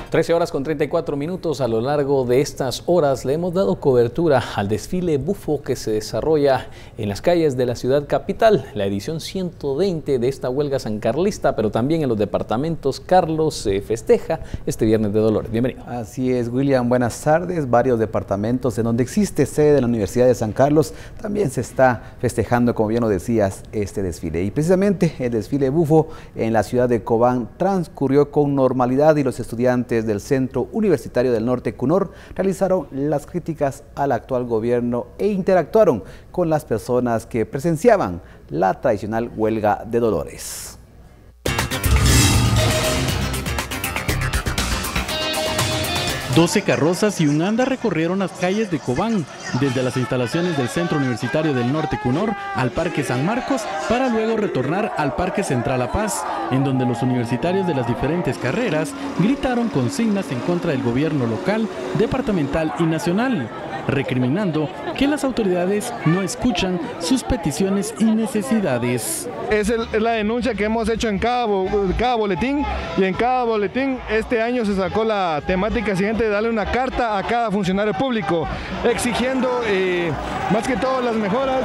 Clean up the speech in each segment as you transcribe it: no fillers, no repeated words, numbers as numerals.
13 horas con 34 minutos. A lo largo de estas horas le hemos dado cobertura al desfile bufo que se desarrolla en las calles de la ciudad capital, la edición 120 de esta huelga sancarlista, pero también en los departamentos. Carlos se festeja este Viernes de Dolores. Bienvenido. Así es, William, buenas tardes. Varios departamentos en donde existe sede de la Universidad de San Carlos también se está festejando, como bien lo decías, este desfile. Y precisamente el desfile bufo en la ciudad de Cobán transcurrió con normalidad y los estudiantes del Centro Universitario del Norte, CUNOR, realizaron las críticas al actual gobierno e interactuaron con las personas que presenciaban la tradicional huelga de Dolores. Doce carrozas y un anda recorrieron las calles de Cobán, desde las instalaciones del Centro Universitario del Norte CUNOR al Parque San Marcos, para luego retornar al Parque Central La Paz, en donde los universitarios de las diferentes carreras gritaron consignas en contra del gobierno local, departamental y nacional, recriminando que las autoridades no escuchan sus peticiones y necesidades. Es la denuncia que hemos hecho en cada boletín, y en cada boletín este año se sacó la temática siguiente de darle una carta a cada funcionario público, exigiendo más que todo las mejoras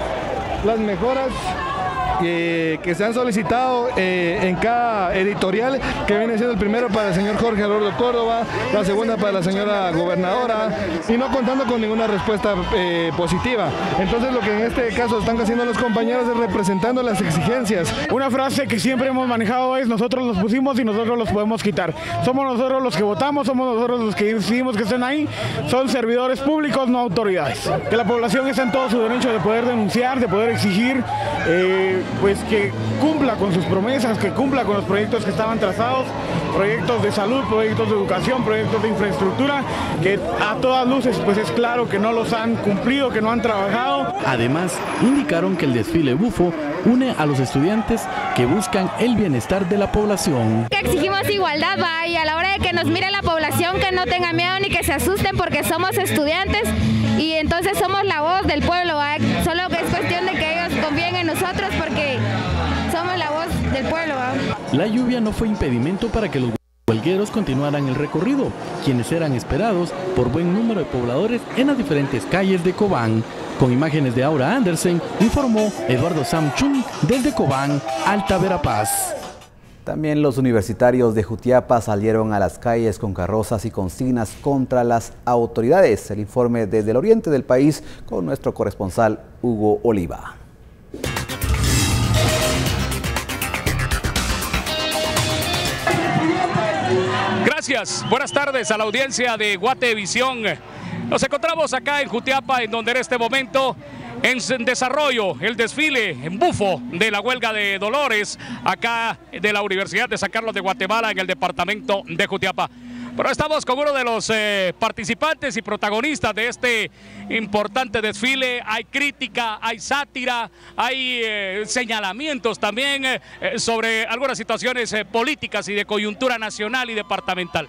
que se han solicitado en cada editorial, que viene siendo el primero para el señor Jorge Alordo Córdoba, la segunda para la señora gobernadora, y no contando con ninguna respuesta positiva. Entonces lo que en este caso están haciendo los compañeros es representando las exigencias. Una frase que siempre hemos manejado es: nosotros los pusimos y nosotros los podemos quitar. Somos nosotros los que votamos, somos nosotros los que decidimos que estén ahí. Son servidores públicos, no autoridades. Que la población está en todo su derecho de poder denunciar, de poder exigir pues que cumpla con sus promesas, que cumpla con los proyectos que estaban trazados, proyectos de salud, proyectos de educación, proyectos de infraestructura, que a todas luces pues es claro que no los han cumplido, que no han trabajado. Además, indicaron que el desfile bufo une a los estudiantes que buscan el bienestar de la población. Exigimos igualdad, ¿va? Y a la hora de que nos mire la población, que no tenga miedo ni que se asusten, porque somos estudiantes y entonces somos la voz del pueblo, ¿va? Solo que es cuestión de que ellos confíen en nosotros, porque somos la voz del pueblo, ¿va? La lluvia no fue impedimento para que los huelgueros continuaran el recorrido, quienes eran esperados por buen número de pobladores en las diferentes calles de Cobán. Con imágenes de Aura Andersen, informó Eduardo Samchun desde Cobán, Alta Verapaz. También los universitarios de Jutiapa salieron a las calles con carrozas y consignas contra las autoridades. El informe desde el oriente del país con nuestro corresponsal Hugo Oliva. Gracias, buenas tardes a la audiencia de Guatevisión. Nos encontramos acá en Jutiapa, en donde en este momento en desarrollo el desfile en bufo de la huelga de Dolores, acá de la Universidad de San Carlos de Guatemala, en el departamento de Jutiapa. Pero estamos con uno de los participantes y protagonistas de este importante desfile. Hay crítica, hay sátira, hay señalamientos también sobre algunas situaciones políticas y de coyuntura nacional y departamental.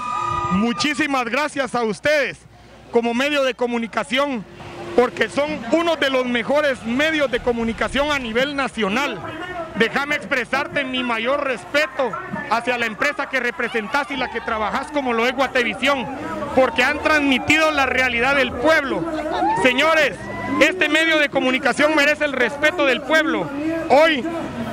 Muchísimas gracias a ustedes como medio de comunicación, porque son uno de los mejores medios de comunicación a nivel nacional. Déjame expresarte mi mayor respeto hacia la empresa que representás y la que trabajás, como lo es Guatevisión, porque han transmitido la realidad del pueblo. Señores, este medio de comunicación merece el respeto del pueblo. Hoy,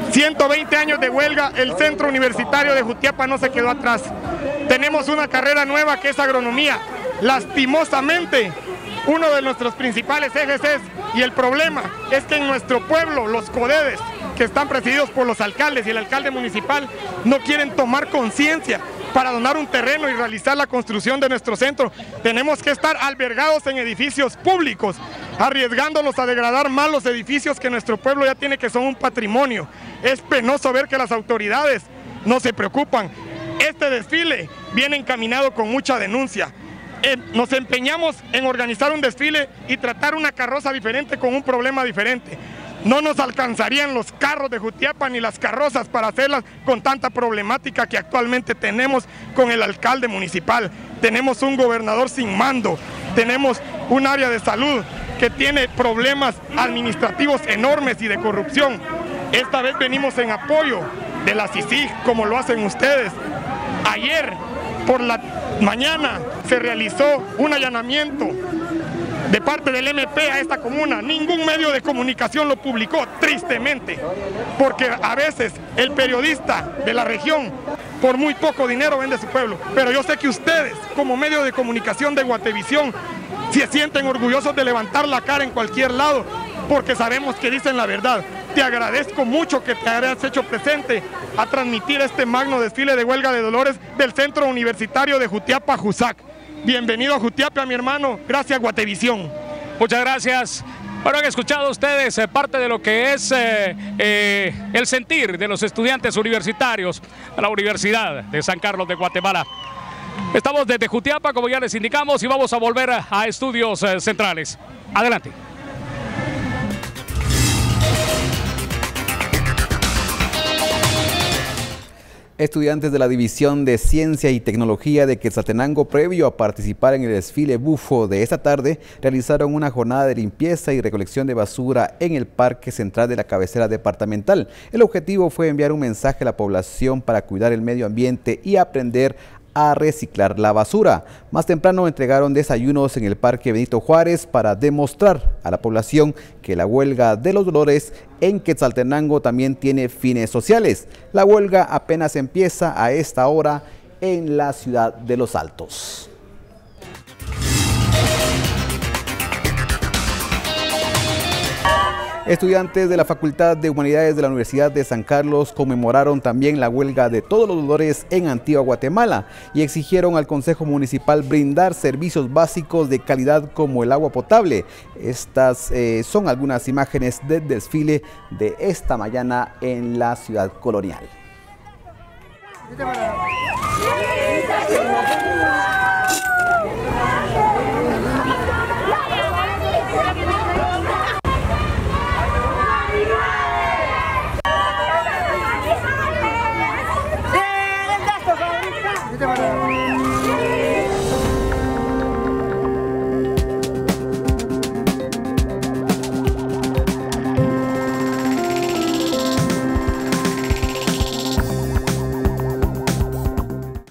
120 años de huelga, el Centro Universitario de Jutiapa no se quedó atrás. Tenemos una carrera nueva que es agronomía. Lastimosamente, uno de nuestros principales ejes es, y el problema es que en nuestro pueblo los CODEDES, que están presididos por los alcaldes y el alcalde municipal, no quieren tomar conciencia para donar un terreno y realizar la construcción de nuestro centro. Tenemos que estar albergados en edificios públicos, arriesgándolos a degradar más los edificios que nuestro pueblo ya tiene, que son un patrimonio. Es penoso ver que las autoridades no se preocupan. Este desfile viene encaminado con mucha denuncia. Nos empeñamos en organizar un desfile y tratar una carroza diferente con un problema diferente. No nos alcanzarían los carros de Jutiapa ni las carrozas para hacerlas con tanta problemática que actualmente tenemos con el alcalde municipal. Tenemos un gobernador sin mando, tenemos un área de salud que tiene problemas administrativos enormes y de corrupción. Esta vez venimos en apoyo de la CICIG, como lo hacen ustedes. Ayer por la mañana se realizó un allanamiento de parte del MP a esta comuna. Ningún medio de comunicación lo publicó, tristemente, porque a veces el periodista de la región por muy poco dinero vende su pueblo. Pero yo sé que ustedes, como medio de comunicación de Guatevisión, se sienten orgullosos de levantar la cara en cualquier lado, porque sabemos que dicen la verdad. Te agradezco mucho que te hayas hecho presente a transmitir este magno desfile de huelga de dolores del Centro Universitario de Jutiapa, JUSAC. Bienvenido a Jutiapa, mi hermano. Gracias, Guatevisión. Muchas gracias. Bueno, han escuchado ustedes parte de lo que es el sentir de los estudiantes universitarios de la Universidad de San Carlos de Guatemala. Estamos desde Jutiapa, como ya les indicamos, y vamos a volver a estudios centrales. Adelante. Estudiantes de la División de Ciencia y Tecnología de Quetzaltenango, previo a participar en el desfile bufo de esta tarde, realizaron una jornada de limpieza y recolección de basura en el Parque Central de la cabecera departamental. El objetivo fue enviar un mensaje a la población para cuidar el medio ambiente y aprender a reciclar la basura. Más temprano entregaron desayunos en el Parque Benito Juárez para demostrar a la población que la huelga de los dolores en Quetzaltenango también tiene fines sociales. La huelga apenas empieza a esta hora en la ciudad de Los Altos. Estudiantes de la Facultad de Humanidades de la Universidad de San Carlos conmemoraron también la huelga de todos los dolores en Antigua Guatemala y exigieron al Consejo Municipal brindar servicios básicos de calidad como el agua potable. Estas son algunas imágenes del desfile de esta mañana en la ciudad colonial.